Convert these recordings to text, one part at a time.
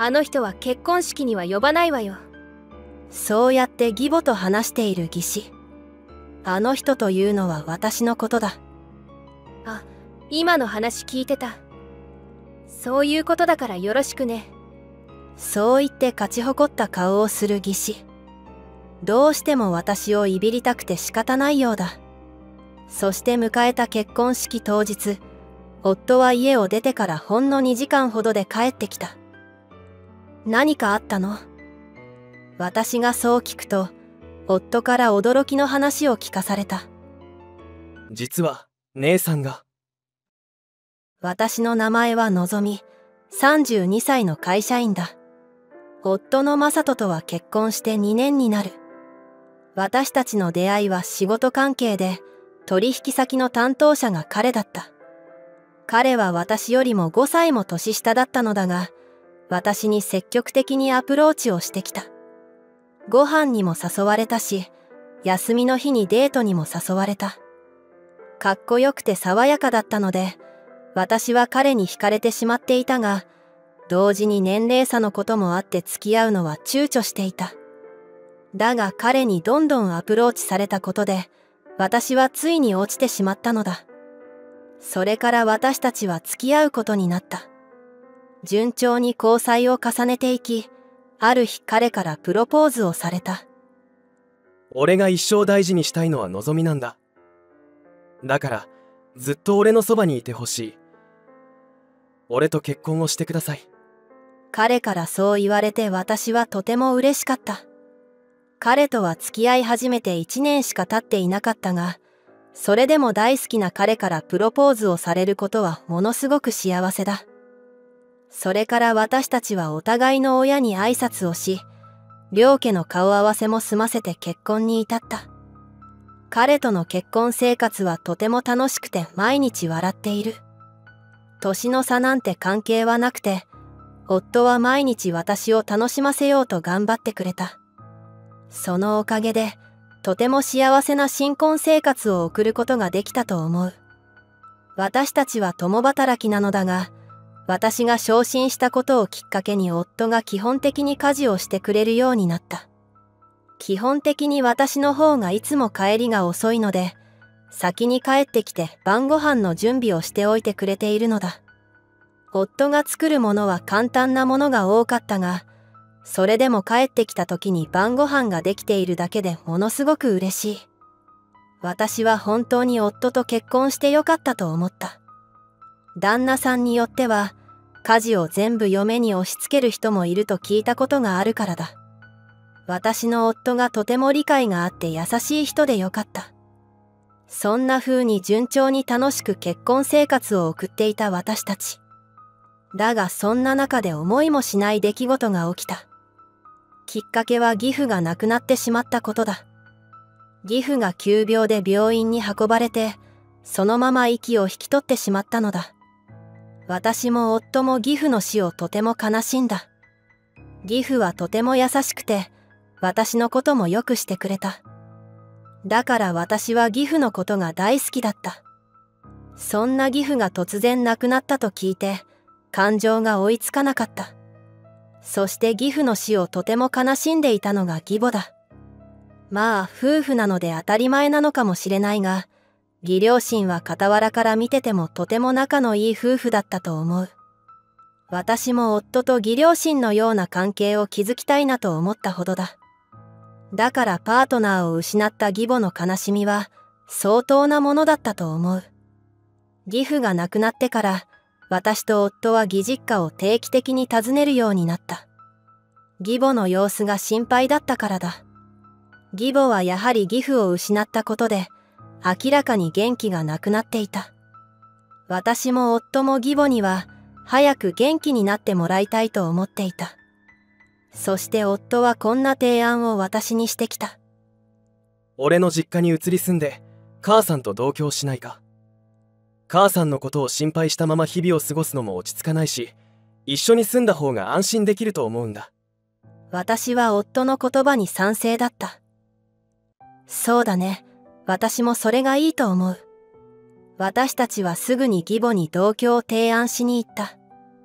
あの人は結婚式には呼ばないわよ。 そうやって義母と話している義士。あの人というのは私のことだ。 あ、今の話聞いてた。そういうことだからよろしくね。 そう言って勝ち誇った顔をする義士。どうしても私をいびりたくて仕方ないようだ。そして迎えた結婚式当日、夫は家を出てからほんの2時間ほどで帰ってきた。何かあったの？私がそう聞くと、夫から驚きの話を聞かされた。 実は、姉さんが。 私の名前はのぞみ、32歳の会社員だ。夫の正人とは結婚して2年になる。私たちの出会いは仕事関係で、取引先の担当者が彼だった。彼は私よりも5歳も年下だったのだが、私に積極的にアプローチをしてきた。ご飯にも誘われたし、休みの日にデートにも誘われた。かっこよくて爽やかだったので、私は彼に惹かれてしまっていたが、同時に年齢差のこともあって付き合うのは躊躇していた。だが彼にどんどんアプローチされたことで、私はついに落ちてしまったのだ。それから私たちは付き合うことになった。順調に交際を重ねていき、ある日彼からプロポーズをされた。 俺が一生大事にしたいのは望みなんだ。だから、ずっと俺のそばにいてほしい。俺と結婚をしてください。 彼からそう言われて私はとても嬉しかった。彼とは付き合い始めて1年しか経っていなかったが、それでも大好きな彼からプロポーズをされることはものすごく幸せだ。それから私たちはお互いの親に挨拶をし、両家の顔合わせも済ませて結婚に至った。彼との結婚生活はとても楽しくて毎日笑っている。年の差なんて関係はなくて、夫は毎日私を楽しませようと頑張ってくれた。そのおかげで、とても幸せな新婚生活を送ることができたと思う。私たちは共働きなのだが、私が昇進したことをきっかけに夫が基本的に家事をしてくれるようになった。基本的に私の方がいつも帰りが遅いので、先に帰ってきて晩ご飯の準備をしておいてくれているのだ。夫が作るものは簡単なものが多かったが、それでも帰ってきた時に晩ご飯ができているだけでものすごく嬉しい。私は本当に夫と結婚してよかったと思った。旦那さんによっては、家事を全部嫁に押し付ける人もいると聞いたことがあるからだ。私の夫がとても理解があって優しい人でよかった。そんな風に順調に楽しく結婚生活を送っていた私たち。だがそんな中で思いもしない出来事が起きた。きっかけは義父が亡くなってしまったことだ。義父が急病で病院に運ばれて、そのまま息を引き取ってしまったのだ。私も夫も義父の死をとても悲しんだ。義父はとても優しくて、私のこともよくしてくれた。だから私は義父のことが大好きだった。そんな義父が突然亡くなったと聞いて、感情が追いつかなかった。そして義父の死をとても悲しんでいたのが義母だ。まあ夫婦なので当たり前なのかもしれないが、義両親は傍らから見ててもとても仲のいい夫婦だったと思う。私も夫と義両親のような関係を築きたいなと思ったほどだ。だからパートナーを失った義母の悲しみは相当なものだったと思う。義父が亡くなってから、私と夫は義実家を定期的に訪ねるようになった。義母の様子が心配だったからだ。義母はやはり義父を失ったことで、明らかに元気がなくなっていた。私も夫も義母には、早く元気になってもらいたいと思っていた。そして夫はこんな提案を私にしてきた。 俺の実家に移り住んで、母さんと同居しないか。母さんのことを心配したまま日々を過ごすのも落ち着かないし、一緒に住んだ方が安心できると思うんだ。 私は夫の言葉に賛成だった。そうだね。私もそれがいいと思う。私たちはすぐに義母に同居を提案しに行った。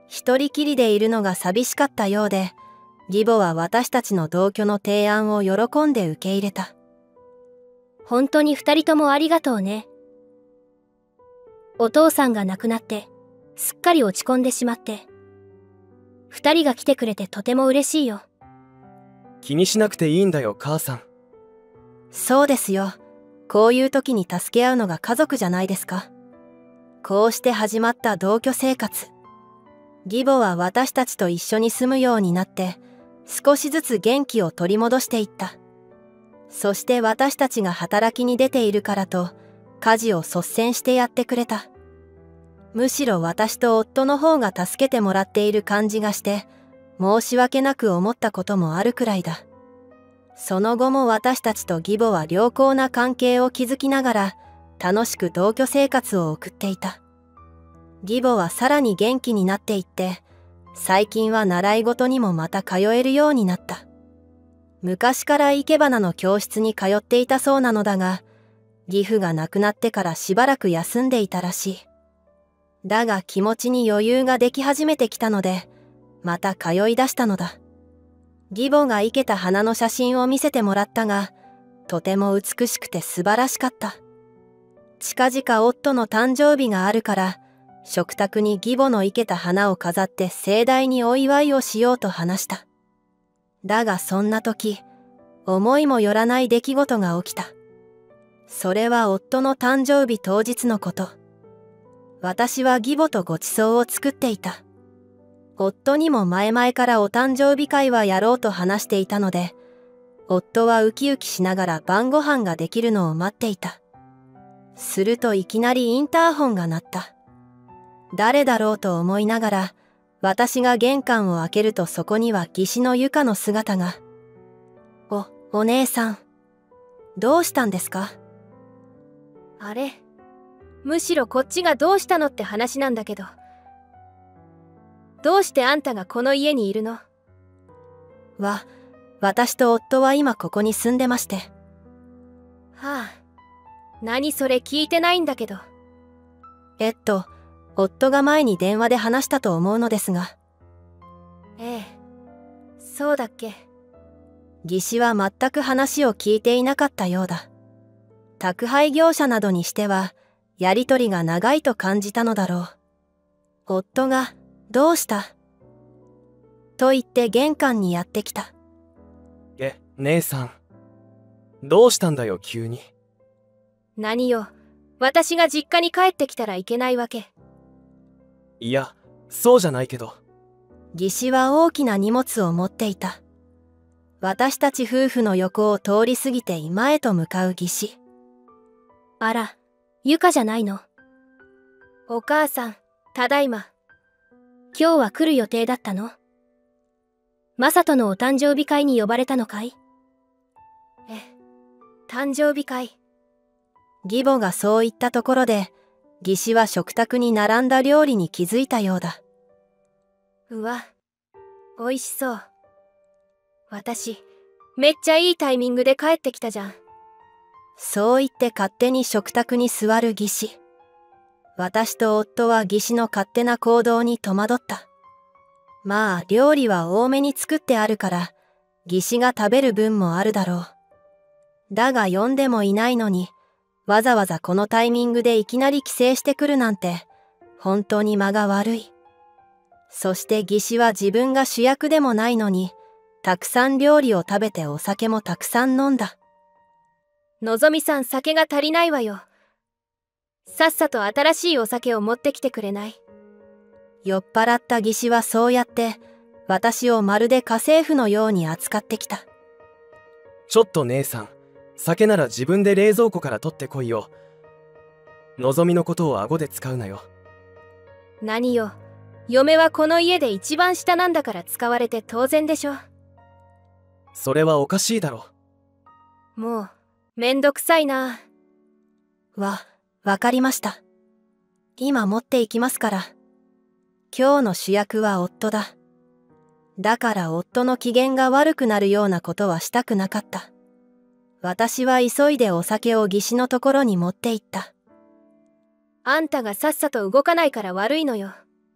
一人きりでいるのが寂しかったようで、義母は私たちの同居の提案を喜んで受け入れた。 本当に二人ともありがとうね。お父さんが亡くなって、すっかり落ち込んでしまって。二人が来てくれてとても嬉しいよ。 気にしなくていいんだよ、母さん。 そうですよ。こういう時に助け合うのが家族じゃないですか。こうして始まった同居生活。義母は私たちと一緒に住むようになって、少しずつ元気を取り戻していった。そして私たちが働きに出ているからと、家事を率先してやってくれた。むしろ私と夫の方が助けてもらっている感じがして、申し訳なく思ったこともあるくらいだ。その後も私たちと義母は良好な関係を築きながら、楽しく同居生活を送っていた。義母はさらに元気になっていって、最近は習い事にもまた通えるようになった。昔から生け花の教室に通っていたそうなのだが、義父が亡くなってからしばらく休んでいたらしい。だが気持ちに余裕ができ始めてきたので、また通い出したのだ。義母が生けた花の写真を見せてもらったが、とても美しくて素晴らしかった。近々夫の誕生日があるから、食卓に義母の生けた花を飾って盛大にお祝いをしようと話した。だがそんな時、思いもよらない出来事が起きた。それは夫の誕生日当日のこと。私は義母とご馳走を作っていた。夫にも前々からお誕生日会はやろうと話していたので、夫はウキウキしながら晩ご飯ができるのを待っていた。するといきなりインターホンが鳴った。誰だろうと思いながら、私が玄関を開けるとそこには義士のゆかの姿が。お姉さん、どうしたんですか？ あれ、むしろこっちがどうしたのって話なんだけど。どうしてあんたがこの家にいるの？ 私と夫は今ここに住んでまして。 はあ、何それ聞いてないんだけど。 夫が前に電話で話したと思うのですが。 ええ、そうだっけ。 義士は全く話を聞いていなかったようだ。宅配業者などにしては、やりとりが長いと感じたのだろう。夫が、どうした？と言って玄関にやってきた。 姉さん。どうしたんだよ、急に。 何よ、私が実家に帰ってきたらいけないわけ。 いや、そうじゃないけど。 義士は大きな荷物を持っていた。私たち夫婦の横を通り過ぎて居間へと向かう義士。 あら、ゆかじゃないの？お母さん、ただいま。今日は来る予定だったの？マサトのお誕生日会に呼ばれたのかい？誕生日会。 義母がそう言ったところで、義士は食卓に並んだ料理に気づいたようだ。 うわ、おいしそう。私、めっちゃいいタイミングで帰ってきたじゃん。 そう言って勝手に食卓に座る義士。私と夫は義士の勝手な行動に戸惑った。まあ、料理は多めに作ってあるから、義士が食べる分もあるだろう。だが呼んでもいないのに、わざわざこのタイミングでいきなり帰省してくるなんて、本当に間が悪い。そして義士は自分が主役でもないのに、たくさん料理を食べてお酒もたくさん飲んだ。 のぞみさん、酒が足りないわよ。さっさと新しいお酒を持ってきてくれない？ 酔っ払った義士はそうやって、私をまるで家政婦のように扱ってきた。 ちょっと姉さん、酒なら自分で冷蔵庫から取ってこいよ。のぞみのことを顎で使うなよ。 何よ、嫁はこの家で一番下なんだから使われて当然でしょ。 それはおかしいだろ。 もう、めんどくさいな。 わかりました。今持っていきますから。今日の主役は夫だ。だから夫の機嫌が悪くなるようなことはしたくなかった。私は急いでお酒を義士のところに持って行った。 あんたがさっさと動かないから悪いのよ。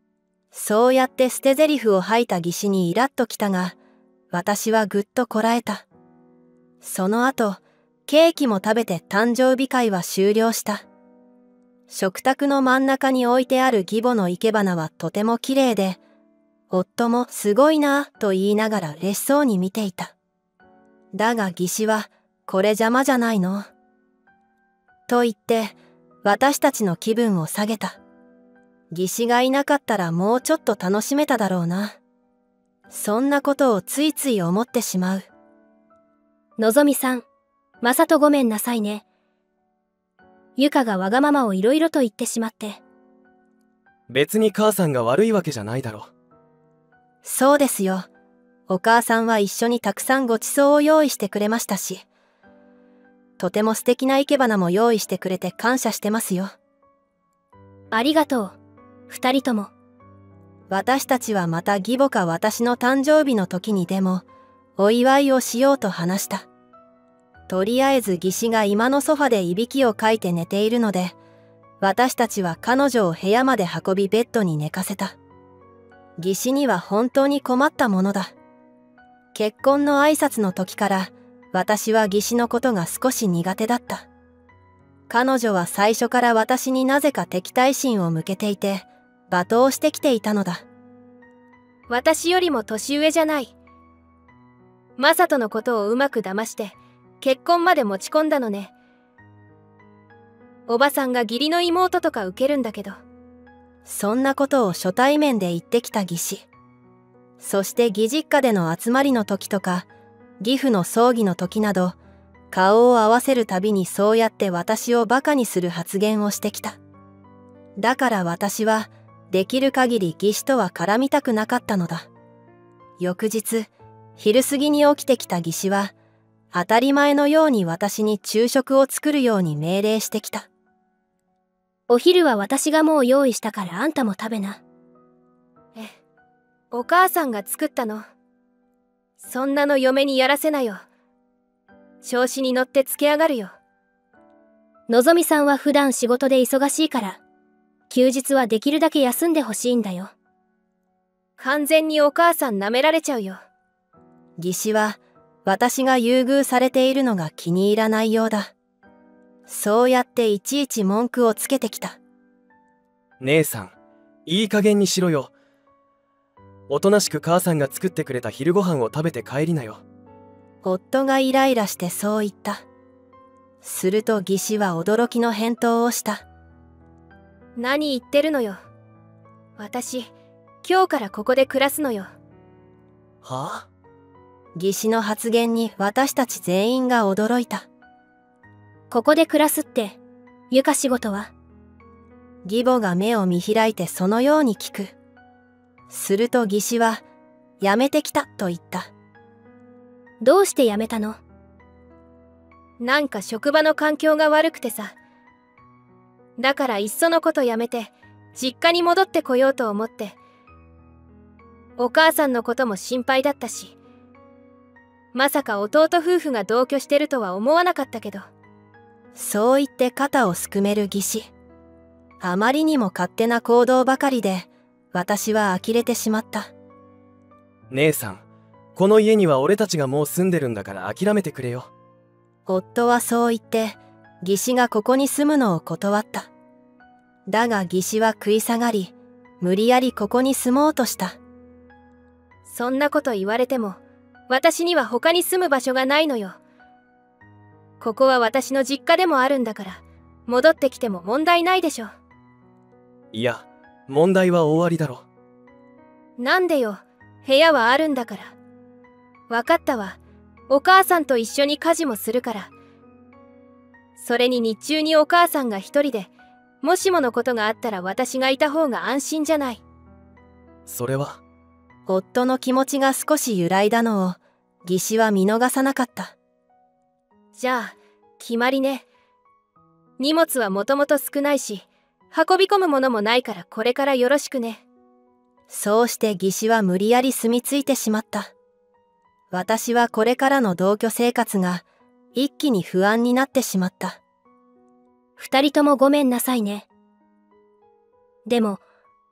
そうやって捨て台詞を吐いた義士にイラッときたが、私はぐっとこらえた。その後、ケーキも食べて誕生日会は終了した。食卓の真ん中に置いてある義母の生け花はとても綺麗で、夫もすごいなぁと言いながら嬉しそうに見ていた。だが義士は、これ邪魔じゃないの？と言って、私たちの気分を下げた。義士がいなかったらもうちょっと楽しめただろうな。そんなことをついつい思ってしまう。 のぞみさん、まさとごめんなさいね。ゆかがわがままをいろいろと言ってしまって。 別に母さんが悪いわけじゃないだろ。 そうですよ。お母さんは一緒にたくさんごちそうを用意してくれましたし、とても素敵な生け花も用意してくれて感謝してますよ。 ありがとう、二人とも。 私たちはまた義母か私の誕生日の時にでもお祝いをしようと話した。とりあえず義士が今のソファでいびきをかいて寝ているので、私たちは彼女を部屋まで運びベッドに寝かせた。義士には本当に困ったものだ。結婚の挨拶の時から私は義士のことが少し苦手だった。彼女は最初から私になぜか敵対心を向けていて、罵倒してきていたのだ。 私よりも年上じゃない。マサトのことをうまく騙して結婚まで持ち込んだのね。おばさんが義理の妹とか受けるんだけど。 そんなことを初対面で言ってきた義士。そして義実家での集まりの時とか義父の葬儀の時など、顔を合わせるたびにそうやって私をバカにする発言をしてきた。だから私はできる限り義士とは絡みたくなかったのだ。翌日、昼過ぎに起きてきた義士は、当たり前のように私に昼食を作るように命令してきた。 お昼は私がもう用意したからあんたも食べな。お母さんが作ったの。そんなの嫁にやらせなよ。調子に乗ってつけ上がるよ。のぞみさんは普段仕事で忙しいから、休日はできるだけ休んでほしいんだよ。完全にお母さん舐められちゃうよ。 義士は私が優遇されているのが気に入らないようだ。そうやっていちいち文句をつけてきた。 姉さん、いい加減にしろよ。おとなしく母さんが作ってくれた昼ご飯を食べて帰りなよ。 夫がイライラしてそう言った。すると義士は驚きの返答をした。 何言ってるのよ。私、今日からここで暮らすのよ。 はあ？ 義士の発言に私たち全員が驚いた。 ここで暮らすって、ゆか仕事は？ 義母が目を見開いてそのように聞く。すると義士は、辞めてきたと言った。 どうして辞めたの？なんか職場の環境が悪くてさ。だからいっそのこと辞めて、実家に戻ってこようと思って。お母さんのことも心配だったし。まさか弟夫婦が同居してるとは思わなかったけど。 そう言って肩をすくめる義士。あまりにも勝手な行動ばかりで、私は呆れてしまった。 姉さん、この家には俺たちがもう住んでるんだから諦めてくれよ。 夫はそう言って、義士がここに住むのを断った。だが義士は食い下がり、無理やりここに住もうとした。 そんなこと言われても、私には他に住む場所がないのよ。ここは私の実家でもあるんだから、戻ってきても問題ないでしょ。 いや、問題は大ありだろ。 なんでよ、部屋はあるんだから。わかったわ。お母さんと一緒に家事もするから。それに日中にお母さんが一人で、もしものことがあったら私がいた方が安心じゃない。 それは。 夫の気持ちが少し揺らいだのを、義士は見逃さなかった。 じゃあ、決まりね。荷物はもともと少ないし、運び込むものもないからこれからよろしくね。 そうして義士は無理やり住み着いてしまった。私はこれからの同居生活が一気に不安になってしまった。 二人ともごめんなさいね。でも、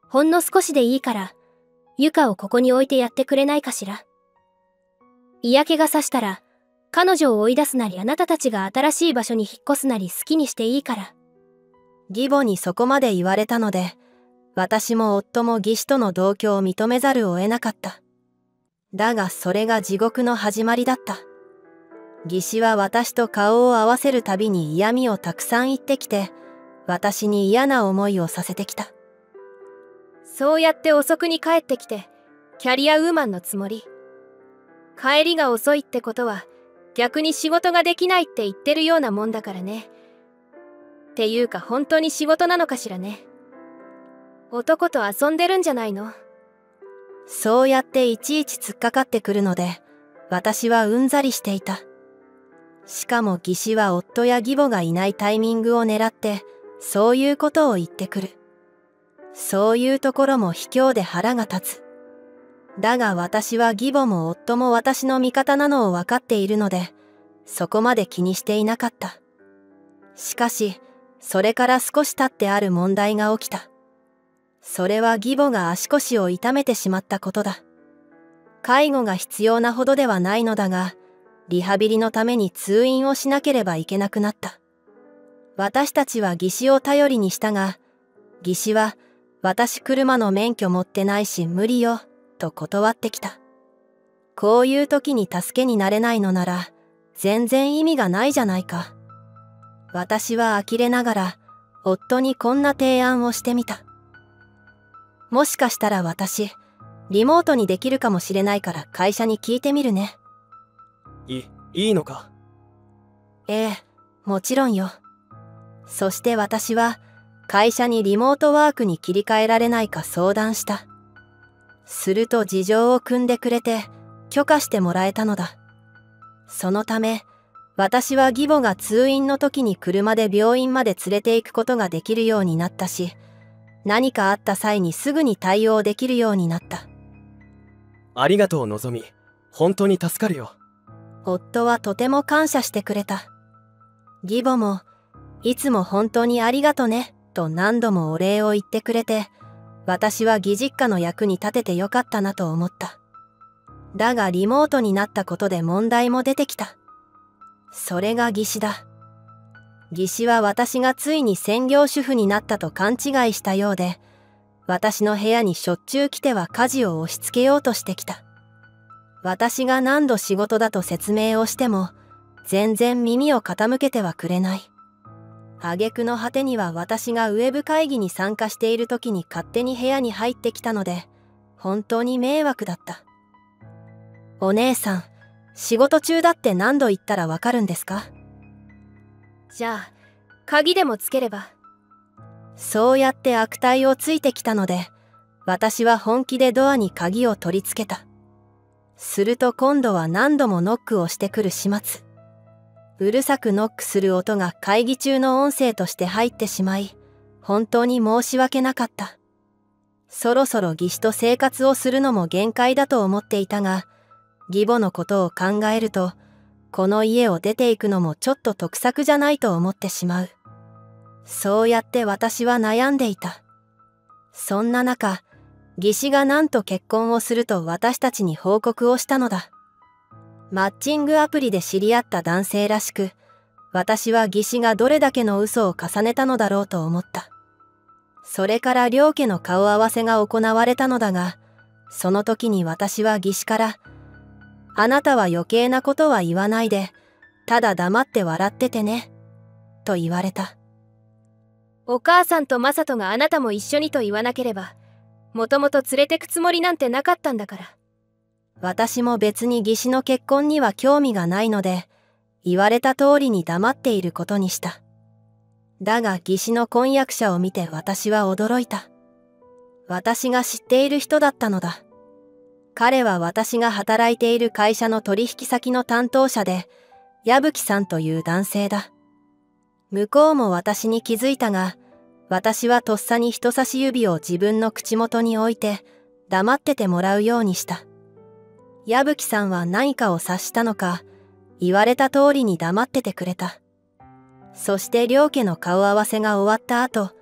ほんの少しでいいから、ゆかをここに置いてやってくれないかしら。嫌気がさしたら、彼女を追い出すなりあなたたちが新しい場所に引っ越すなり好きにしていいから。 義母にそこまで言われたので、私も夫も義士との同居を認めざるを得なかった。だがそれが地獄の始まりだった。義士は私と顔を合わせるたびに嫌味をたくさん言ってきて、私に嫌な思いをさせてきた。 そうやって遅くに帰ってきて、キャリアウーマンのつもり。帰りが遅いってことは、逆に仕事ができないって言ってるようなもんだからね。っていうか本当に仕事なのかしらね。男と遊んでるんじゃないの？ そうやっていちいち突っかかってくるので、私はうんざりしていた。しかも義士は夫や義母がいないタイミングを狙って、そういうことを言ってくる。そういうところも卑怯で腹が立つ。だが私は義母も夫も私の味方なのを分かっているので、そこまで気にしていなかった。しかし、それから少し経ってある問題が起きた。それは義母が足腰を痛めてしまったことだ。介護が必要なほどではないのだが、リハビリのために通院をしなければいけなくなった。私たちは義士を頼りにしたが、義士は、私車の免許持ってないし無理よ、と断ってきた。こういう時に助けになれないのなら、全然意味がないじゃないか。私は呆れながら、夫にこんな提案をしてみた。もしかしたら私、リモートにできるかもしれないから会社に聞いてみるね。 いいのか？ ええ、もちろんよ。そして私は、会社にリモートワークに切り替えられないか相談した。すると事情を組んでくれて、許可してもらえたのだ。そのため、私は義母が通院の時に車で病院まで連れて行くことができるようになったし、何かあった際にすぐに対応できるようになった。 ありがとうのぞみ。本当に助かるよ。 夫はとても感謝してくれた。義母も、いつも本当にありがとね、と何度もお礼を言ってくれて、私は義実家の役に立ててよかったなと思った。だがリモートになったことで問題も出てきた。それが義士だ。義士は私がついに専業主婦になったと勘違いしたようで、私の部屋にしょっちゅう来ては家事を押し付けようとしてきた。私が何度仕事だと説明をしても、全然耳を傾けてはくれない。挙句の果てには私がウェブ会議に参加している時に勝手に部屋に入ってきたので、本当に迷惑だった。お姉さん、仕事中だって何度言ったらわかるんですか？ じゃあ、鍵でもつければ。 そうやって悪態をついてきたので、私は本気でドアに鍵を取り付けた。すると今度は何度もノックをしてくる始末。うるさくノックする音が会議中の音声として入ってしまい、本当に申し訳なかった。そろそろ義士と生活をするのも限界だと思っていたが、義母のことを考えると、この家を出ていくのもちょっと得策じゃないと思ってしまう。そうやって私は悩んでいた。そんな中、義士がなんと結婚をすると私たちに報告をしたのだ。マッチングアプリで知り合った男性らしく、私は義士がどれだけの嘘を重ねたのだろうと思った。それから両家の顔合わせが行われたのだが、その時に私は義士から、あなたは余計なことは言わないで、ただ黙って笑っててね、と言われた。 お母さんとマサトがあなたも一緒にと言わなければ、もともと連れてくつもりなんてなかったんだから。 私も別に義士の結婚には興味がないので、言われた通りに黙っていることにした。だが義士の婚約者を見て私は驚いた。私が知っている人だったのだ。彼は私が働いている会社の取引先の担当者で、矢吹さんという男性だ。向こうも私に気づいたが、私はとっさに人差し指を自分の口元に置いて、黙っててもらうようにした。矢吹さんは何かを察したのか、言われた通りに黙っててくれた。そして両家の顔合わせが終わった後、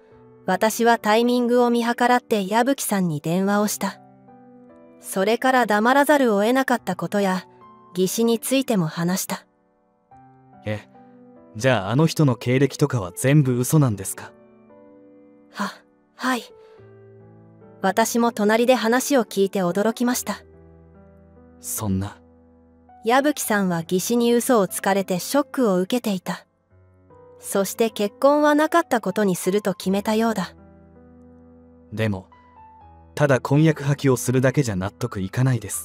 私はタイミングを見計らって矢吹さんに電話をした。それから黙らざるを得なかったことや、義士についても話した。 じゃああの人の経歴とかは全部嘘なんですか？ はい。私も隣で話を聞いて驚きました。 そんな。 矢吹さんは義士に嘘をつかれてショックを受けていた。そして結婚はなかったことにすると決めたようだ。 でも、ただ婚約破棄をするだけじゃ納得いかないです。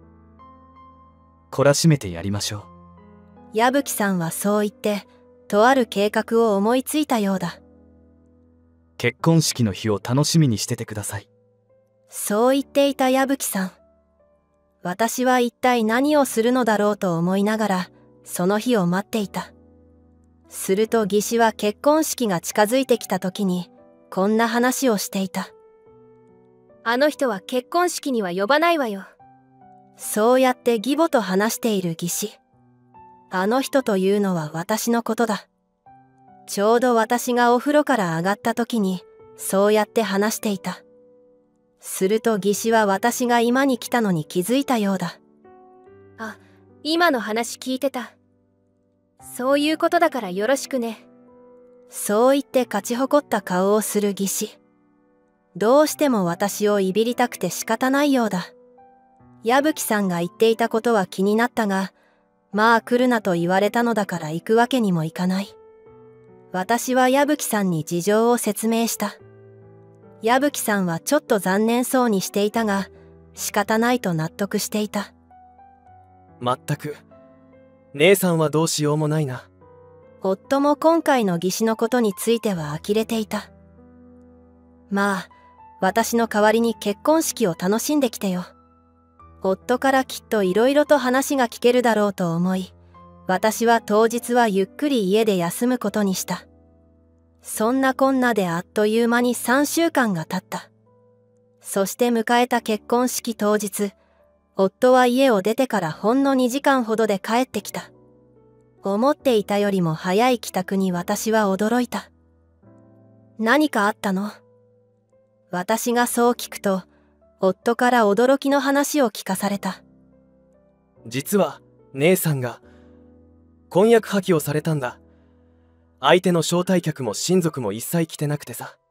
懲らしめてやりましょう。 矢吹さんはそう言って、とある計画を思いついたようだ。 結婚式の日を楽しみにしててください。 そう言っていた矢吹さん。私は一体何をするのだろうと思いながら、その日を待っていた。すると義士は結婚式が近づいてきた時に、こんな話をしていた。 あの人は結婚式には呼ばないわよ。 そうやって義母と話している義士。あの人というのは私のことだ。ちょうど私がお風呂から上がった時に、そうやって話していた。すると義士は私が今に来たのに気づいたようだ。 今の話聞いてた。そういうことだからよろしくね。 そう言って勝ち誇った顔をする義士。どうしても私をいびりたくて仕方ないようだ。矢吹さんが言っていたことは気になったが、まあ来るなと言われたのだから行くわけにもいかない。私は矢吹さんに事情を説明した。矢吹さんはちょっと残念そうにしていたが、仕方ないと納得していた。 まったく、姉さんはどうしようもないな。 夫も今回の義士のことについては呆れていた。まあ、私の代わりに結婚式を楽しんできてよ。夫からきっといろいろと話が聞けるだろうと思い、私は当日はゆっくり家で休むことにした。そんなこんなであっという間に3週間が経った。そして迎えた結婚式当日、夫は家を出てからほんの2時間ほどで帰ってきた。思っていたよりも早い帰宅に私は驚いた。何かあったの？私がそう聞くと、夫から驚きの話を聞かされた。 実は姉さんが婚約破棄をされたんだ。相手の招待客も親族も一切来てなくてさ。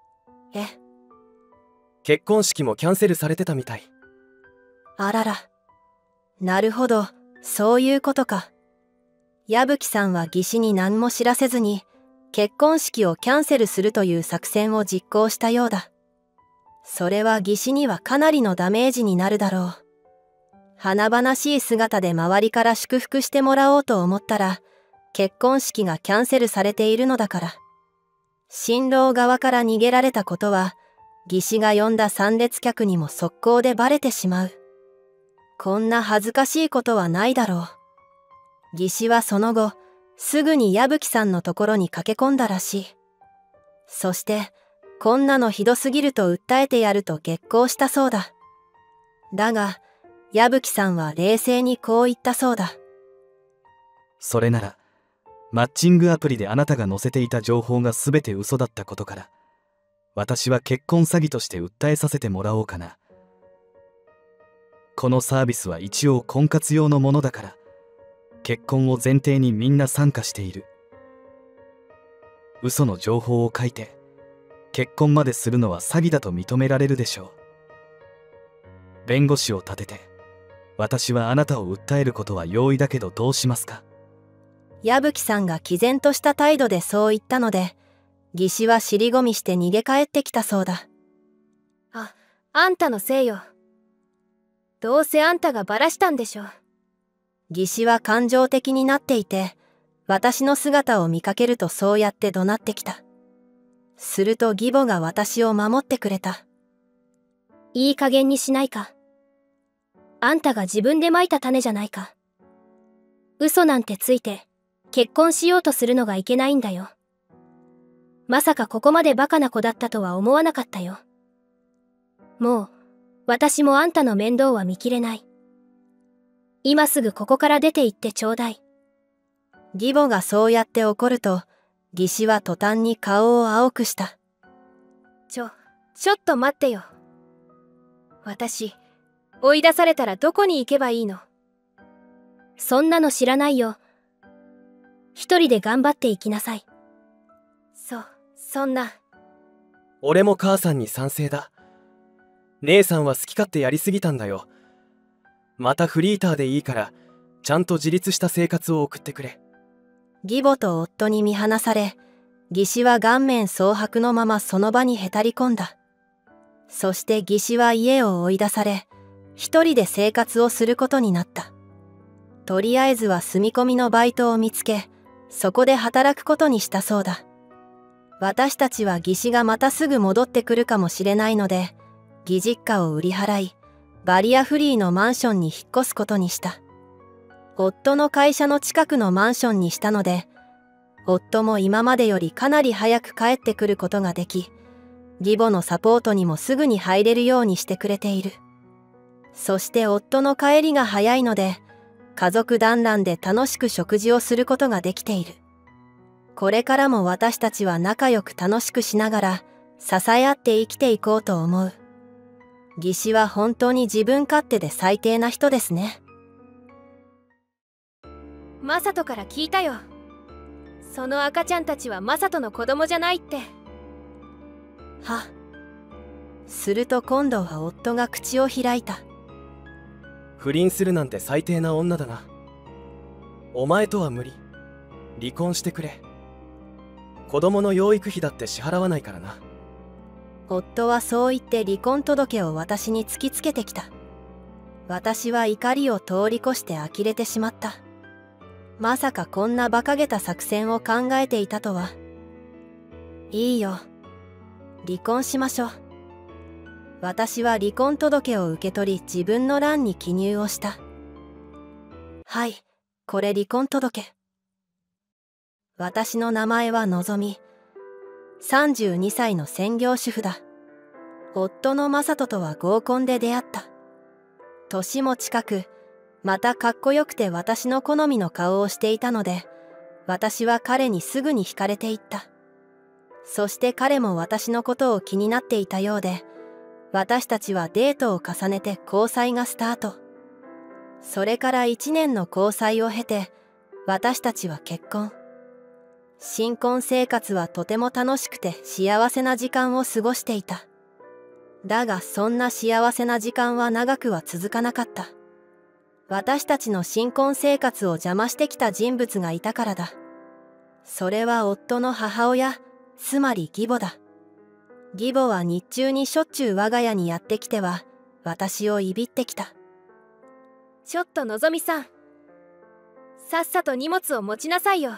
結婚式もキャンセルされてたみたい。 あらら。なるほど、そういうことか。矢吹さんは義士に何も知らせずに、結婚式をキャンセルするという作戦を実行したようだ。それは義士にはかなりのダメージになるだろう。華々しい姿で周りから祝福してもらおうと思ったら、結婚式がキャンセルされているのだから。新郎側から逃げられたことは、義士が呼んだ参列客にも速攻でバレてしまう。こんな恥ずかしいことはないだろう。義士はその後、すぐに矢吹さんのところに駆け込んだらしい。そして、こんなのひどすぎると訴えてやると激高したそうだ。だが、矢吹さんは冷静にこう言ったそうだ。 それなら、マッチングアプリであなたが載せていた情報が全て嘘だったことから、私は結婚詐欺として訴えさせてもらおうかな。このサービスは一応婚活用のものだから、結婚を前提にみんな参加している。嘘の情報を書いて、結婚までするのは詐欺だと認められるでしょう。弁護士を立てて、私はあなたを訴えることは容易だけどどうしますか？ 矢吹さんが毅然とした態度でそう言ったので、義士は尻込みして逃げ帰ってきたそうだ。 あんたのせいよ。どうせあんたがバラしたんでしょ。 義士は感情的になっていて、私の姿を見かけるとそうやって怒鳴ってきた。すると義母が私を守ってくれた。 いい加減にしないか。あんたが自分で蒔いた種じゃないか。嘘なんてついて、結婚しようとするのがいけないんだよ。まさかここまでバカな子だったとは思わなかったよ。もう、私もあんたの面倒は見きれない。今すぐここから出て行ってちょうだい。 義母がそうやって怒ると、義士は途端に顔を青くした。 ちょっと待ってよ。私、追い出されたらどこに行けばいいの？そんなの知らないよ。一人で頑張っていきなさい。そんな。 俺も母さんに賛成だ。姉さんは好き勝手やりすぎたんだよ。またフリーターでいいからちゃんと自立した生活を送ってくれ。 義母と夫に見放され、義士は顔面蒼白のままその場にへたり込んだ。そして義士は家を追い出され、一人で生活をすることになった。とりあえずは住み込みのバイトを見つけ、そこで働くことにしたそうだ。私たちは義士がまたすぐ戻ってくるかもしれないので、義実家を売り払い、バリアフリーのマンションに引っ越すことにした。夫の会社の近くのマンションにしたので、夫も今までよりかなり早く帰ってくることができ、義母のサポートにもすぐに入れるようにしてくれている。そして夫の帰りが早いので、家族団らんで楽しく食事をすることができている。これからも私たちは仲良く楽しくしながら支え合って生きていこうと思う。義士は本当に自分勝手で最低な人ですね。 マサトから聞いたよ。その赤ちゃんたちはマサトの子供じゃないって。 すると今度は夫が口を開いた。 不倫するなんて最低な女だな。お前とは無理。離婚してくれ。子供の養育費だって支払わないからな。 夫はそう言って離婚届を私に突きつけてきた。私は怒りを通り越して呆れてしまった。まさかこんな馬鹿げた作戦を考えていたとは。いいよ。離婚しましょう。私は離婚届を受け取り自分の欄に記入をした。はい、これ離婚届。私の名前はのぞみ。32歳の専業主婦だ。夫の正人とは合コンで出会った。年も近く、またかっこよくて私の好みの顔をしていたので、私は彼にすぐに惹かれていった。そして彼も私のことを気になっていたようで、私たちはデートを重ねて交際がスタート。それから1年の交際を経て、私たちは結婚。新婚生活はとても楽しくて幸せな時間を過ごしていた。だがそんな幸せな時間は長くは続かなかった。私たちの新婚生活を邪魔してきた人物がいたからだ。それは夫の母親、つまり義母だ。義母は日中にしょっちゅう我が家にやってきては、私をいびってきた。 ちょっとのぞみさん。さっさと荷物を持ちなさいよ。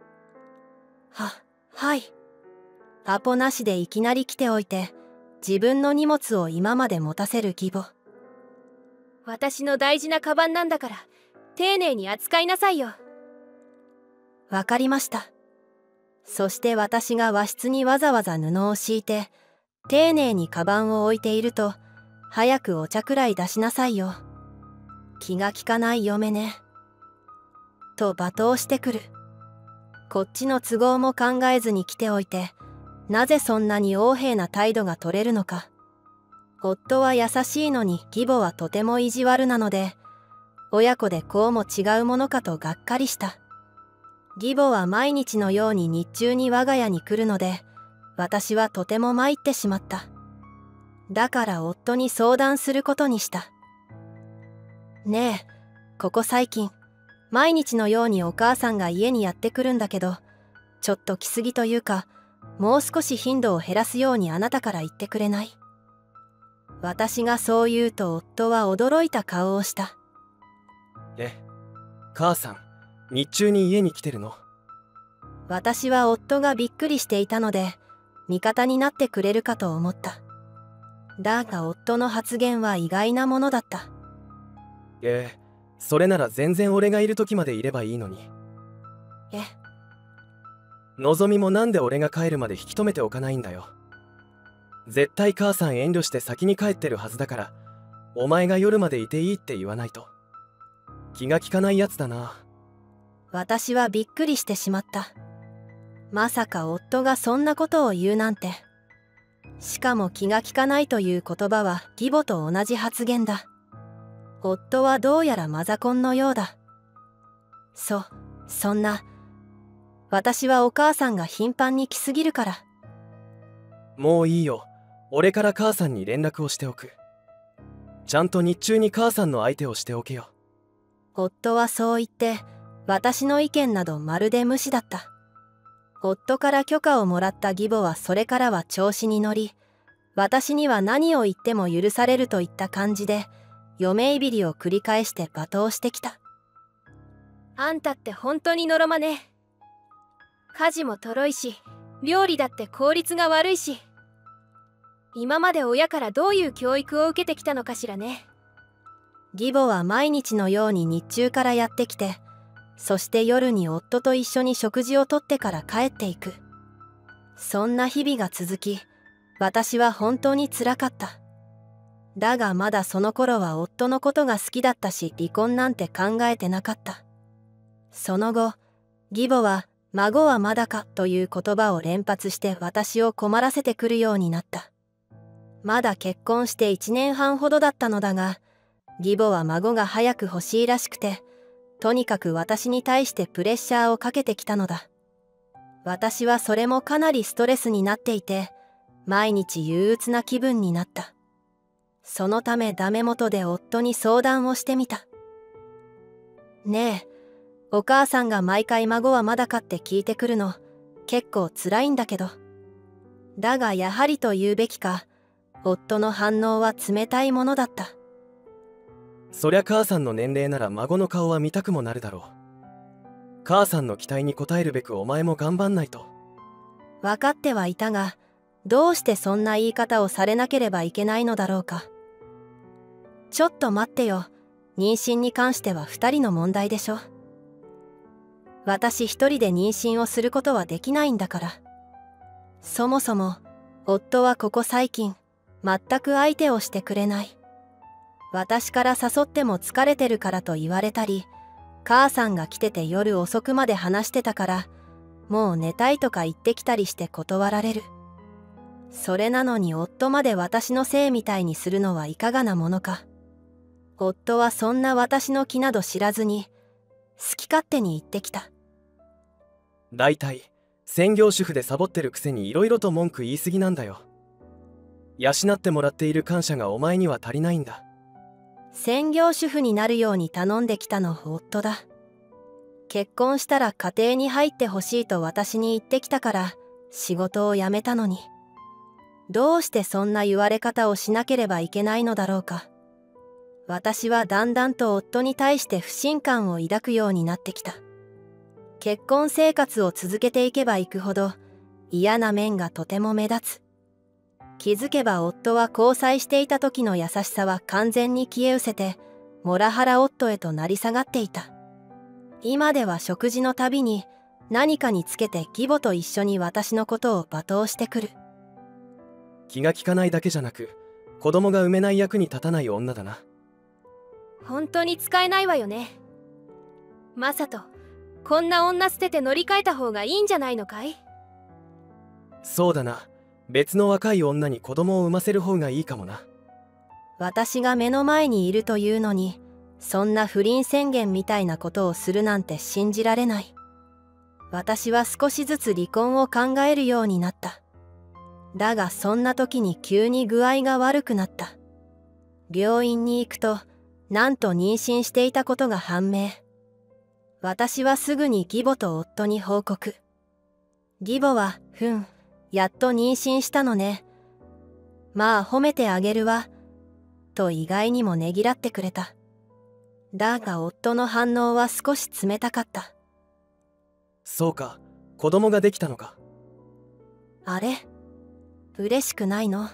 はい。アポなしでいきなり来ておいて、自分の荷物を今まで持たせる義母。 私の大事なカバンなんだから、丁寧に扱いなさいよ。 わかりました。そして私が和室にわざわざ布を敷いて、丁寧にカバンを置いていると、早くお茶くらい出しなさいよ。気が利かない嫁ね。と罵倒してくる。こっちの都合も考えずに来ておいて、なぜそんなに横柄な態度が取れるのか。夫は優しいのに義母はとても意地悪なので、親子でこうも違うものかとがっかりした。義母は毎日のように日中に我が家に来るので、私はとても参ってしまった。だから夫に相談することにした。ねえ、ここ最近、毎日のようにお母さんが家にやってくるんだけど、ちょっと来すぎというか、もう少し頻度を減らすようにあなたから言ってくれない？私がそう言うと夫は驚いた顔をした。 母さん、日中に家に来てるの？ 私は夫がびっくりしていたので、味方になってくれるかと思った。だが夫の発言は意外なものだった。 それなら全然俺がいる時までいればいいのに。のぞみもなんで俺が帰るまで引き止めておかないんだよ。絶対母さん遠慮して先に帰ってるはずだから、お前が夜までいていいって言わないと。気が利かないやつだな。 私はびっくりしてしまった。まさか夫がそんなことを言うなんて。 しかも気が利かないという言葉は義母と同じ発言だ。夫はどうやらマザコンのようだ。そんな。私はお母さんが頻繁に来すぎるから。 もういいよ。俺から母さんに連絡をしておく。ちゃんと日中に母さんの相手をしておけよ。 夫はそう言って、私の意見などまるで無視だった。夫から許可をもらった義母はそれからは調子に乗り、私には何を言っても許されるといった感じで、嫁いびりを繰り返して罵倒してきた。 あんたって本当にのろまね。家事もとろいし、料理だって効率が悪いし。今まで親からどういう教育を受けてきたのかしらね。 義母は毎日のように日中からやってきて、そして夜に夫と一緒に食事をとってから帰っていく。そんな日々が続き、私は本当につらかった。だがまだその頃は夫のことが好きだったし、離婚なんて考えてなかった。その後、義母は孫はまだかという言葉を連発して私を困らせてくるようになった。まだ結婚して1年半ほどだったのだが、義母は孫が早く欲しいらしくて、とにかく私に対してプレッシャーをかけてきたのだ。私はそれもかなりストレスになっていて、毎日憂鬱な気分になった。そのためダメ元で夫に相談をしてみた。ねえ、お母さんが毎回孫はまだかって聞いてくるの、結構辛いんだけど。だがやはりと言うべきか、夫の反応は冷たいものだった。 そりゃ母さんの年齢なら孫の顔は見たくもなるだろう。母さんの期待に応えるべくお前も頑張んないと。 分かってはいたが、どうしてそんな言い方をされなければいけないのだろうか。ちょっと待ってよ。妊娠に関しては2人の問題でしょ。私一人で妊娠をすることはできないんだから。そもそも、夫はここ最近、全く相手をしてくれない。私から誘っても疲れてるからと言われたり、母さんが来てて夜遅くまで話してたから、もう寝たいとか言ってきたりして断られる。それなのに夫まで私のせいみたいにするのはいかがなものか。夫はそんな私の気など知らずに、好き勝手に言ってきた。 だいたい専業主婦でサボってるくせにいろいろと文句言い過ぎなんだよ。養ってもらっている感謝がお前には足りないんだ。 専業主婦になるように頼んできたの夫だ。結婚したら家庭に入ってほしいと私に言ってきたから仕事を辞めたのに、どうしてそんな言われ方をしなければいけないのだろうか。私はだんだんと夫に対して不信感を抱くようになってきた。結婚生活を続けていけばいくほど嫌な面がとても目立つ。気づけば夫は交際していた時の優しさは完全に消え失せて、モラハラ夫へとなり下がっていた。今では食事のたびに何かにつけて義母と一緒に私のことを罵倒してくる。 気が利かないだけじゃなく、子供が産めない役に立たない女だな。 本当に使えないわよね。マサト、こんな女捨てて乗り換えた方がいいんじゃないのかい？ そうだな。別の若い女に子供を産ませる方がいいかもな。 私が目の前にいるというのに、そんな不倫宣言みたいなことをするなんて信じられない。私は少しずつ離婚を考えるようになった。だがそんな時に急に具合が悪くなった。病院に行くと、なんと妊娠していたことが判明。私はすぐに義母と夫に報告。義母は、やっと妊娠したのね。まあ褒めてあげるわ。と意外にもねぎらってくれた。だが夫の反応は少し冷たかった。 そうか、子供ができたのか。 あれ？嬉しくないの？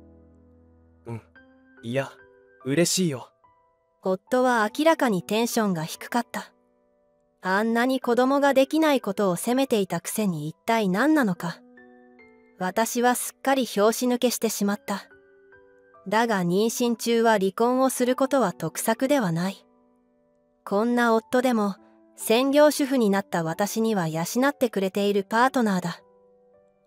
いや、嬉しいよ。 夫は明らかにテンションが低かった。あんなに子供ができないことを責めていたくせに一体何なのか。私はすっかり拍子抜けしてしまった。だが妊娠中は離婚をすることは得策ではない。こんな夫でも専業主婦になった私には養ってくれているパートナーだ。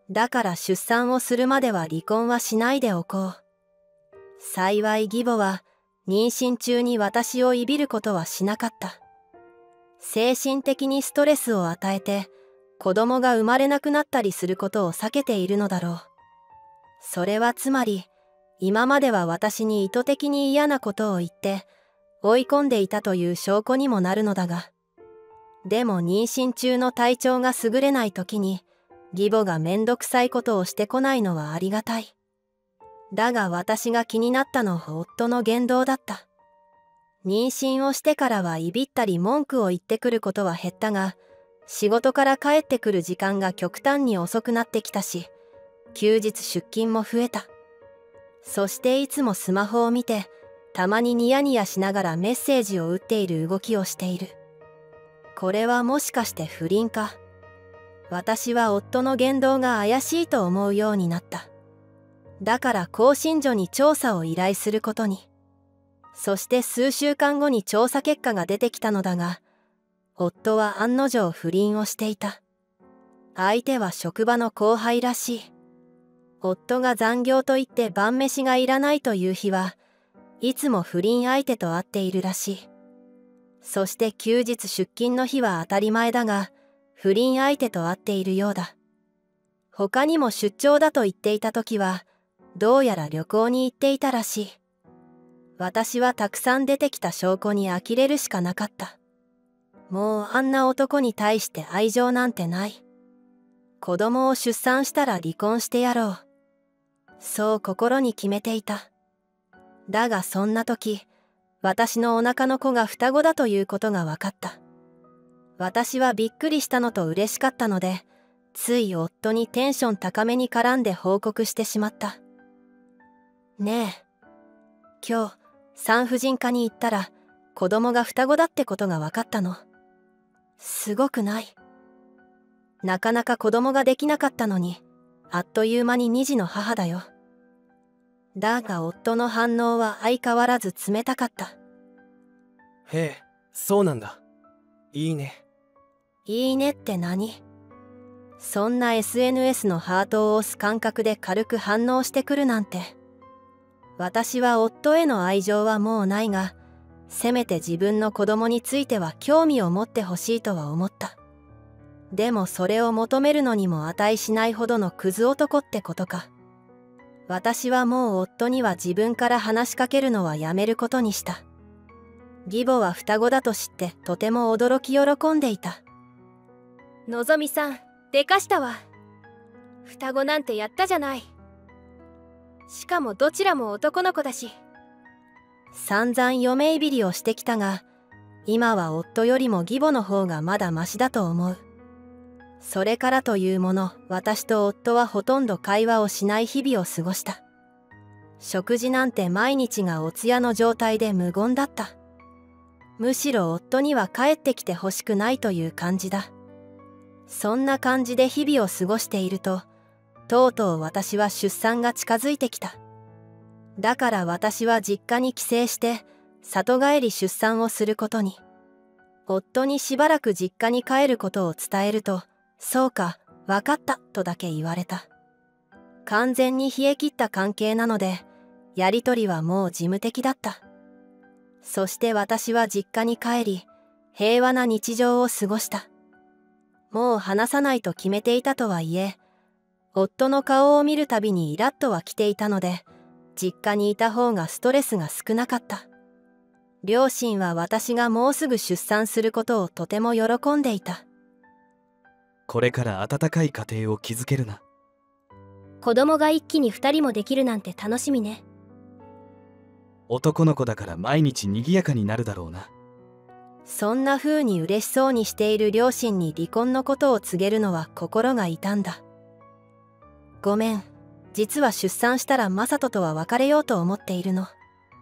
だから出産をするまでは離婚はしないでおこう。幸い義母は妊娠中に私をいびることはしなかった。精神的にストレスを与えて子供が生まれなくなったりすることを避けているのだろう。それはつまり今までは私に意図的に嫌なことを言って追い込んでいたという証拠にもなるのだが、でも妊娠中の体調が優れない時に義母がめんどくさいことをしてこないのはありがたい。だが私が気になったのは夫の言動だった。妊娠をしてからはいびったり文句を言ってくることは減ったが、仕事から帰ってくる時間が極端に遅くなってきたし、休日出勤も増えた。そしていつもスマホを見て、たまにニヤニヤしながらメッセージを打っている動きをしている。これはもしかして不倫か。私は夫の言動が怪しいと思うようになった。だから興信所に調査を依頼することに。そして数週間後に調査結果が出てきたのだが、夫は案の定不倫をしていた。相手は職場の後輩らしい。夫が残業と言って晩飯がいらないという日はいつも不倫相手と会っているらしい。そして休日出勤の日は当たり前だが、不倫相手と会っているようだ。他にも出張だと言っていた時は、どうやら旅行に行っていたらしい。私はたくさん出てきた証拠に呆れるしかなかった。もうあんな男に対して愛情なんてない。子供を出産したら離婚してやろう。そう心に決めていた。だがそんな時、私のお腹の子が双子だということが分かった。私はびっくりしたのと嬉しかったので、つい夫にテンション高めに絡んで報告してしまった。ねえ、今日産婦人科に行ったら子供が双子だってことが分かったの。すごくない？なかなか子供ができなかったのに、あっという間に2児の母だよ。だが夫の反応は相変わらず冷たかった。 へえ、そうなんだ。いいね。 いいねって何？そんな SNS のハートを押す感覚で軽く反応してくるなんて。私は夫への愛情はもうないが、せめて自分の子供については興味を持ってほしいとは思った。でもそれを求めるのにも値しないほどのクズ男ってことか。私はもう夫には自分から話しかけるのはやめることにした。義母は双子だと知ってとても驚き喜んでいた。 のぞみさん、でかしたわ。双子なんてやったじゃない。しかもどちらも男の子だし。 散々嫁いびりをしてきたが、今は夫よりも義母の方がまだマシだと思う。それからというもの、私と夫はほとんど会話をしない日々を過ごした。食事なんて毎日がお通夜の状態で無言だった。むしろ夫には帰ってきてほしくないという感じだ。そんな感じで日々を過ごしていると、とうとう私は出産が近づいてきた。だから私は実家に帰省して里帰り出産をすることに。夫にしばらく実家に帰ることを伝えると、そうか、わかったとだけ言われた。完全に冷え切った関係なので、やりとりはもう事務的だった。そして私は実家に帰り、平和な日常を過ごした。もう話さないと決めていたとはいえ、夫の顔を見るたびにイラッとは来ていたので、実家にいた方がストレスが少なかった。両親は私がもうすぐ出産することをとても喜んでいた。 これから温かい家庭を築けるな。 子供が一気に2人もできるなんて楽しみね。 男の子だから毎日賑やかになるだろうな。 そんな風に嬉しそうにしている両親に離婚のことを告げるのは心が痛んだ。ごめん、実は出産したらマサトとは別れようと思っているの。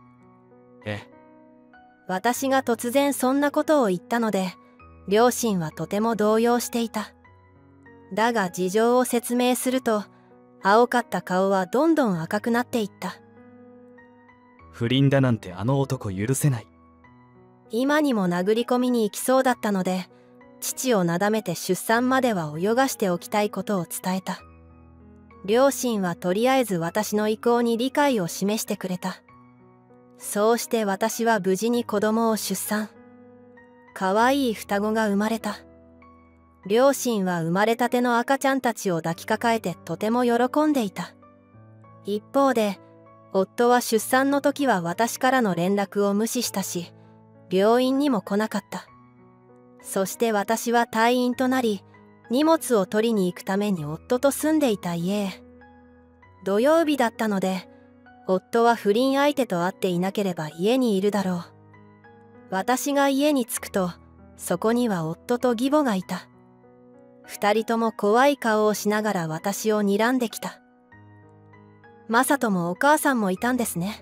私が突然そんなことを言ったので、両親はとても動揺していた。だが事情を説明すると、青かった顔はどんどん赤くなっていった。 不倫だなんてあの男許せない。 今にも殴り込みに行きそうだったので、父をなだめて出産までは泳がしておきたいことを伝えた。 両親はとりあえず私の意向に理解を示してくれた。そうして私は無事に子供を出産。可愛い双子が生まれた。両親は生まれたての赤ちゃんたちを抱きかかえてとても喜んでいた。一方で、夫は出産の時は私からの連絡を無視したし、病院にも来なかった。そして私は退院となり、荷物を取りに行くために夫と住んでいた家へ。土曜日だったので、夫は不倫相手と会っていなければ家にいるだろう。私が家に着くと、そこには夫と義母がいた。二人とも怖い顔をしながら私を睨んできた。マサトもお母さんもいたんですね。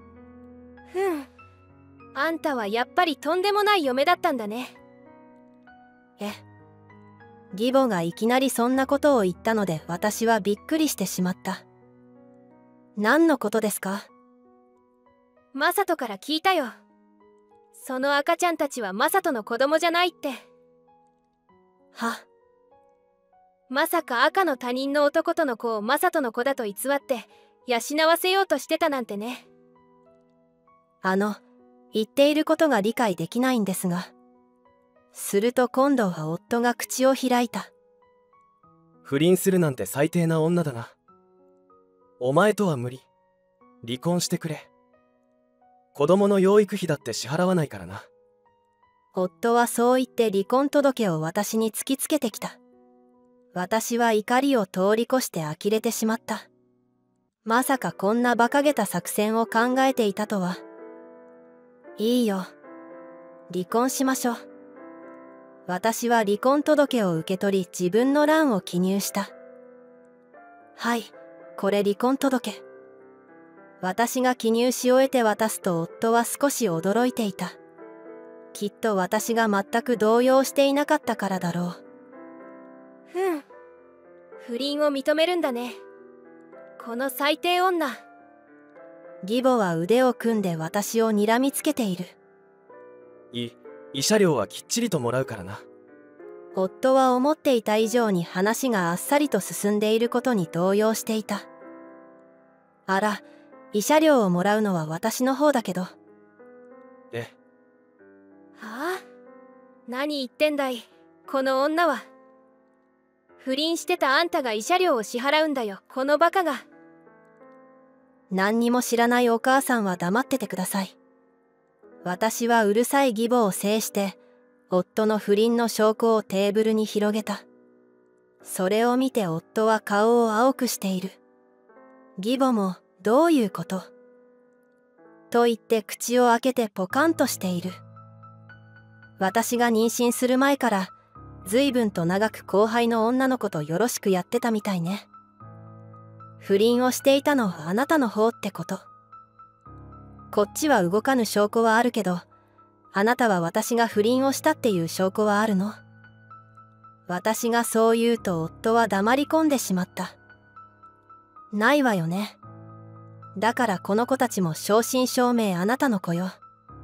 あんたはやっぱりとんでもない嫁だったんだね。 義母がいきなりそんなことを言ったので私はびっくりしてしまった。何のことですか？ マサトから聞いたよ。その赤ちゃんたちはマサトの子供じゃないって。まさか赤の他人の男との子をマサトの子だと偽って養わせようとしてたなんてね。 言っていることが理解できないんですが。すると今度は夫が口を開いた。 不倫するなんて最低な女だな。お前とは無理。離婚してくれ。子供の養育費だって支払わないからな。 夫はそう言って離婚届を私に突きつけてきた。私は怒りを通り越して呆れてしまった。まさかこんな馬鹿げた作戦を考えていたとは。いいよ。離婚しましょう。私は離婚届を受け取り自分の欄を記入した。はい、これ離婚届。私が記入し終えて渡すと夫は少し驚いていた。きっと私が全く動揺していなかったからだろう。 不倫を認めるんだね。この最低女。 義母は腕を組んで私を睨みつけている。 慰謝料はきっちりともらうからな。 夫は思っていた以上に話があっさりと進んでいることに動揺していた。あら、慰謝料をもらうのは私の方だけど。 何言ってんだい、この女は。不倫してたあんたが慰謝料を支払うんだよ、このバカが。 何にも知らないお母さんは黙っててください。私はうるさい義母を制して、夫の不倫の証拠をテーブルに広げた。それを見て夫は顔を青くしている。義母もどういうことと言って口を開けてポカンとしている。私が妊娠する前から随分と長く後輩の女の子とよろしくやってたみたいね。不倫をしていたのはあなたの方ってこと。こっちは動かぬ証拠はあるけど、あなたは私が不倫をしたっていう証拠はあるの？私がそう言うと夫は黙り込んでしまった。ないわよね。だからこの子たちも正真正銘あなたの子よ。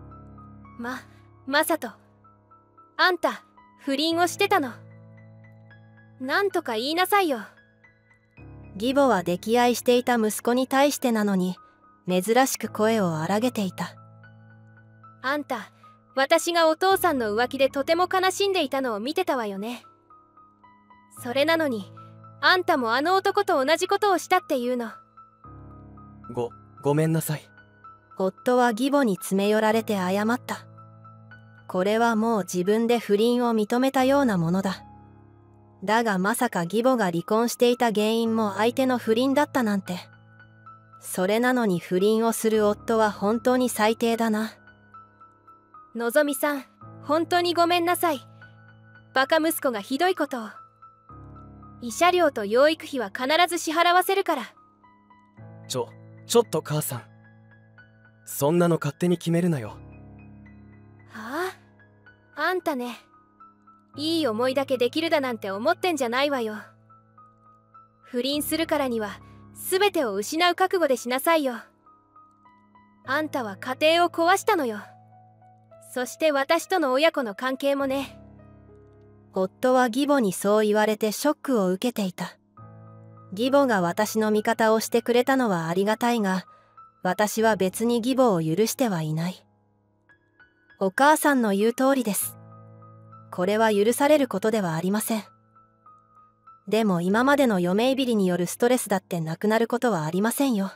マサト、あんた不倫をしてたの？なんとか言いなさいよ。 義母は溺愛していた息子に対してなのに珍しく声を荒げていた。 あんた、私がお父さんの浮気でとても悲しんでいたのを見てたわよね。それなのにあんたもあの男と同じことをしたっていうの。 ごめんなさい。 夫は義母に詰め寄られて謝った。これはもう自分で不倫を認めたようなものだ。だがまさか義母が離婚していた原因も相手の不倫だったなんて。それなのに不倫をする夫は本当に最低だな。 のぞみさん、本当にごめんなさい。バカ息子がひどいことを。慰謝料と養育費は必ず支払わせるから。 ちょっと母さん、そんなの勝手に決めるなよ。 あんたね、いい思いだけできるだなんて思ってんじゃないわよ。不倫するからには全てを失う覚悟でしなさいよ。あんたは家庭を壊したのよ。そして私との親子の関係もね。 夫は義母にそう言われてショックを受けていた。 義母が私の味方をしてくれたのはありがたいが、私は別に義母を許してはいない。お母さんの言う通りです。これは許されることではありません。でも今までの嫁いびりによるストレスだってなくなることはありませんよ。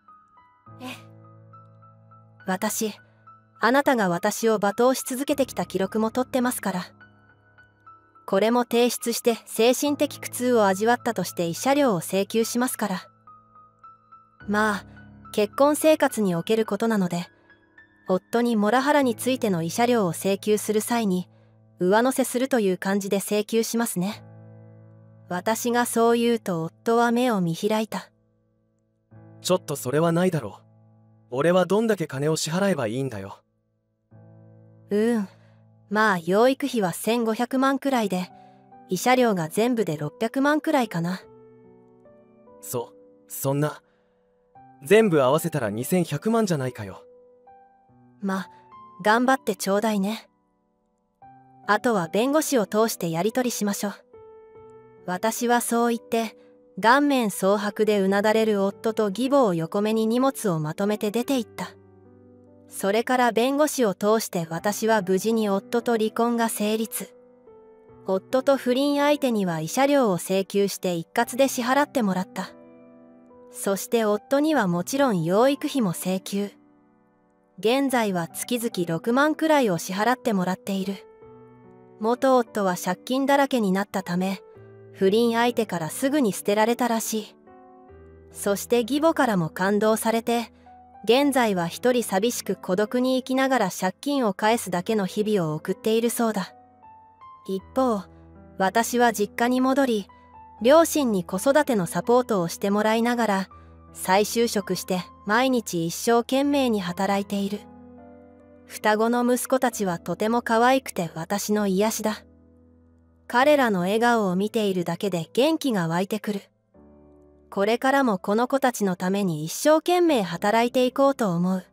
あなたが私を罵倒し続けてきた記録も取ってますから。これも提出して精神的苦痛を味わったとして慰謝料を請求しますから。まあ、結婚生活におけることなので、夫にモラハラについての慰謝料を請求する際に、上乗せするという感じで請求しますね。私がそう言うと夫は目を見開いた。 ちょっとそれはないだろう。俺はどんだけ金を支払えばいいんだよ。 まあ養育費は1500万くらいで、慰謝料が全部で600万くらいかな。 そんな。全部合わせたら2100万じゃないかよ。 頑張ってちょうだいね。あとは弁護士を通してやり取りしましょう。私はそう言って、顔面蒼白でうなだれる夫と義母を横目に荷物をまとめて出て行った。それから弁護士を通して私は無事に夫と離婚が成立。夫と不倫相手には慰謝料を請求して一括で支払ってもらった。そして夫にはもちろん養育費も請求。現在は月々6万くらいを支払ってもらっている。元夫は借金だらけになったため、不倫相手からすぐに捨てられたらしい。そして義母からも勘当されて、現在は一人寂しく孤独に生きながら借金を返すだけの日々を送っているそうだ。一方、私は実家に戻り、両親に子育てのサポートをしてもらいながら、再就職して毎日一生懸命に働いている。双子の息子たちはとても可愛くて私の癒しだ。彼らの笑顔を見ているだけで元気が湧いてくる。これからもこの子たちのために一生懸命働いていこうと思う。